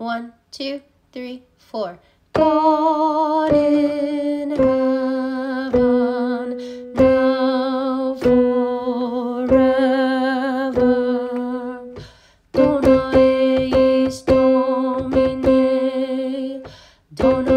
1, 2, 3, 4. God in heaven, now forever. Dona eis Domine, Dona